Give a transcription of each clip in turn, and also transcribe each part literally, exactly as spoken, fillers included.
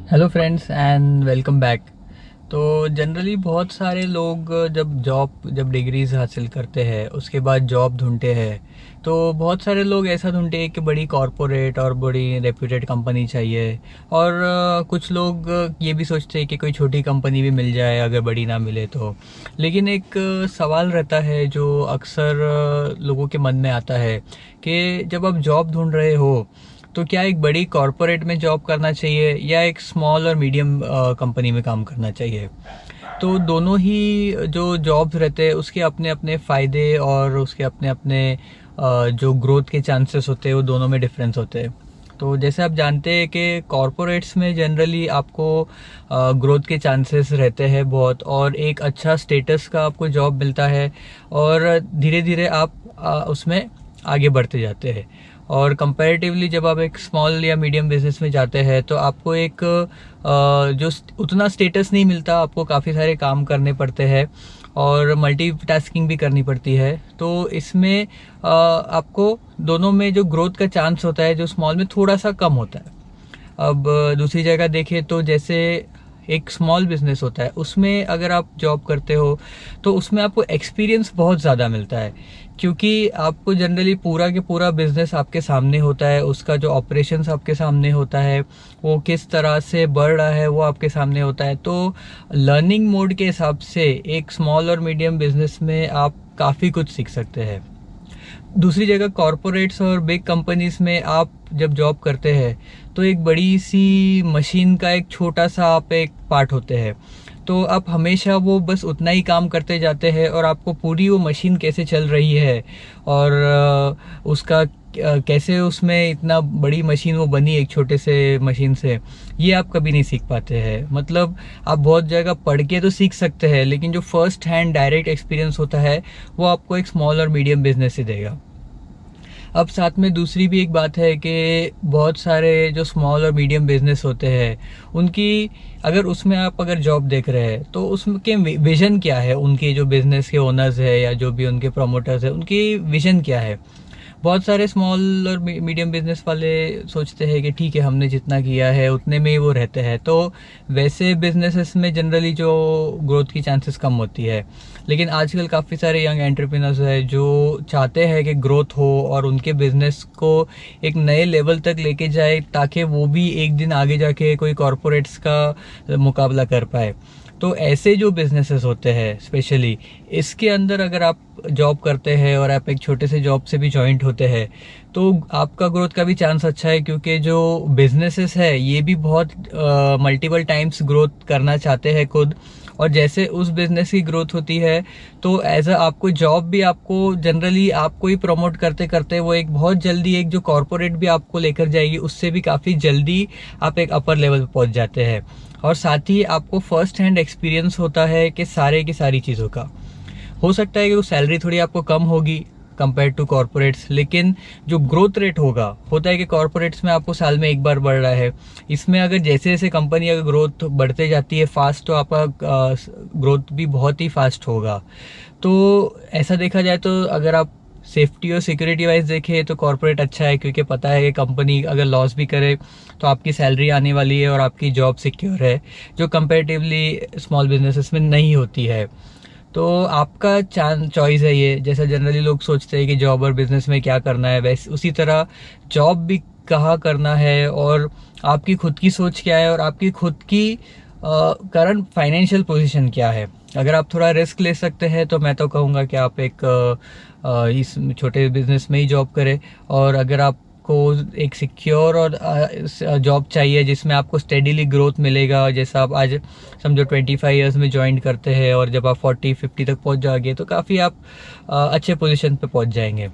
Hello friends and welcome back. तो generally बहुत सारे लोग जब जॉब जब डिग्रीज हासिल करते हैं उसके बाद जॉब ढूंढते हैं, तो बहुत सारे लोग ऐसा ढूंढते हैं कि बड़ी कॉरपोरेट और बड़ी रेप्यूटेड कंपनी चाहिए। और अ, कुछ लोग ये भी सोचते हैं कि कोई छोटी कंपनी भी मिल जाए अगर बड़ी ना मिले तो। लेकिन एक अ, सवाल रहता है जो अक्सर अ, लोगों के मन में आता है कि जब आप जॉब ढूंढ रहे हो तो क्या एक बड़ी कॉरपोरेट में जॉब करना चाहिए या एक स्मॉल और मीडियम कंपनी में काम करना चाहिए। तो दोनों ही जो जॉब्स रहते हैं उसके अपने अपने फ़ायदे और उसके अपने अपने अ, जो ग्रोथ के चांसेस होते हैं वो दोनों में डिफरेंस होते हैं। तो जैसे आप जानते हैं कि कॉरपोरेट्स में जनरली आपको ग्रोथ के चांसेस रहते हैं बहुत, और एक अच्छा स्टेटस का आपको जॉब मिलता है और धीरे धीरे आप अ, उसमें आगे बढ़ते जाते हैं। और कंपैरेटिवली जब आप एक स्मॉल या मीडियम बिजनेस में जाते हैं तो आपको एक अ, जो उतना स्टेटस नहीं मिलता, आपको काफ़ी सारे काम करने पड़ते हैं और मल्टीटास्किंग भी करनी पड़ती है। तो इसमें अ, आपको दोनों में जो ग्रोथ का चांस होता है जो स्मॉल में थोड़ा सा कम होता है। अब दूसरी जगह देखें तो जैसे एक स्मॉल बिजनेस होता है उसमें अगर आप जॉब करते हो तो उसमें आपको एक्सपीरियंस बहुत ज़्यादा मिलता है, क्योंकि आपको जनरली पूरा के पूरा बिजनेस आपके सामने होता है, उसका जो ऑपरेशंस आपके सामने होता है, वो किस तरह से बढ़ रहा है वो आपके सामने होता है। तो लर्निंग मोड के हिसाब से एक स्मॉल और मीडियम बिजनेस में आप काफ़ी कुछ सीख सकते हैं। दूसरी जगह कॉरपोरेट्स और बिग कंपनीज में आप जब जॉब करते हैं तो एक बड़ी सी मशीन का एक छोटा सा आप एक पार्ट होते हैं। तो आप हमेशा वो बस उतना ही काम करते जाते हैं और आपको पूरी वो मशीन कैसे चल रही है और अ, उसका अ, कैसे उसमें इतना बड़ी मशीन वो बनी एक छोटे से मशीन से, ये आप कभी नहीं सीख पाते हैं। मतलब आप बहुत जगह पढ़ के तो सीख सकते हैं लेकिन जो फर्स्ट हैंड डायरेक्ट एक्सपीरियंस होता है वो आपको एक स्मॉल और मीडियम बिजनेस से देगा। अब साथ में दूसरी भी एक बात है कि बहुत सारे जो स्मॉल और मीडियम बिजनेस होते हैं उनकी अगर उसमें आप अगर जॉब देख रहे हैं तो उसके विजन क्या है, उनके जो बिजनेस के ओनर्स है या जो भी उनके प्रमोटर्स है उनकी विजन क्या है। बहुत सारे स्मॉल और मीडियम बिजनेस वाले सोचते हैं कि ठीक है हमने जितना किया है उतने में ही वो रहते हैं, तो वैसे बिजनेसेस में जनरली जो ग्रोथ की चांसेस कम होती है। लेकिन आजकल काफ़ी सारे यंग एंटरप्रेन्योर्स है जो चाहते हैं कि ग्रोथ हो और उनके बिजनेस को एक नए लेवल तक लेके जाए ताकि वो भी एक दिन आगे जाके कोई कॉरपोरेट्स का मुकाबला कर पाए। तो ऐसे जो बिजनेसेस होते हैं स्पेशली इसके अंदर अगर आप जॉब करते हैं और आप एक छोटे से जॉब से भी जॉइंट होते हैं तो आपका ग्रोथ का भी चांस अच्छा है, क्योंकि जो बिजनेसेस है ये भी बहुत मल्टीपल टाइम्स ग्रोथ करना चाहते हैं खुद। और जैसे उस बिजनेस की ग्रोथ होती है तो एज अ आपको जॉब भी आपको जनरली आपको ही प्रमोट करते करते वो एक बहुत जल्दी एक जो कॉरपोरेट भी आपको लेकर जाएगी उससे भी काफ़ी जल्दी आप एक अपर लेवल पर पहुंच जाते हैं। और साथ ही आपको फर्स्ट हैंड एक्सपीरियंस होता है कि सारे की सारी चीज़ों का। हो सकता है कि वो सैलरी थोड़ी आपको कम होगी कंपेयर टू कॉरपोरेट्स, लेकिन जो ग्रोथ रेट होगा होता है कि कॉरपोरेट्स में आपको साल में एक बार बढ़ रहा है, इसमें अगर जैसे जैसे कंपनी अगर ग्रोथ बढ़ते जाती है फास्ट तो आपका ग्रोथ भी बहुत ही फास्ट होगा। तो ऐसा देखा जाए तो अगर आप सेफ्टी और सिक्योरिटी वाइज देखें तो कॉर्पोरेट अच्छा है, क्योंकि पता है कि कंपनी अगर लॉस भी करे तो आपकी सैलरी आने वाली है और आपकी जॉब सिक्योर है, जो कंपैरेटिवली स्मॉल बिजनेसेस में नहीं होती है। तो आपका चांस चॉइस है ये। जैसा जनरली लोग सोचते हैं कि जॉब और बिजनेस में क्या करना है, वैसे उसी तरह जॉब भी कहाँ करना है और आपकी खुद की सोच क्या है और आपकी खुद की करंट फाइनेंशियल पोजीशन क्या है। अगर आप थोड़ा रिस्क ले सकते हैं तो मैं तो कहूँगा कि आप एक अ, अ, इस छोटे बिजनेस में ही जॉब करें। और अगर आपको एक सिक्योर और जॉब चाहिए जिसमें आपको स्टेडीली ग्रोथ मिलेगा, जैसा आप आज समझो ट्वेंटी फाइव ईयर्स में ज्वाइन करते हैं और जब आप फोर्टी फिफ्टी तक पहुंच जाओगे तो काफ़ी आप अ, अच्छे पोजीशन पे पहुंच जाएंगे।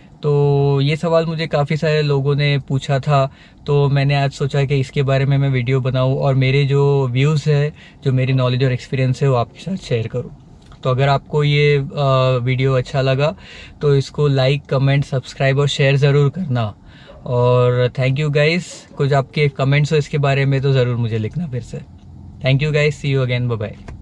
तो ये सवाल मुझे काफ़ी सारे लोगों ने पूछा था, तो मैंने आज सोचा कि इसके बारे में मैं वीडियो बनाऊं और मेरे जो व्यूज़ है, जो मेरी नॉलेज और एक्सपीरियंस है वो आपके साथ शेयर करूं। तो अगर आपको ये वीडियो अच्छा लगा तो इसको लाइक कमेंट सब्सक्राइब और शेयर ज़रूर करना। और थैंक यू गाइस, कुछ आपके कमेंट्स हो इसके बारे में तो ज़रूर मुझे लिखना फिर से। Thank you guys, see you again, bye bye.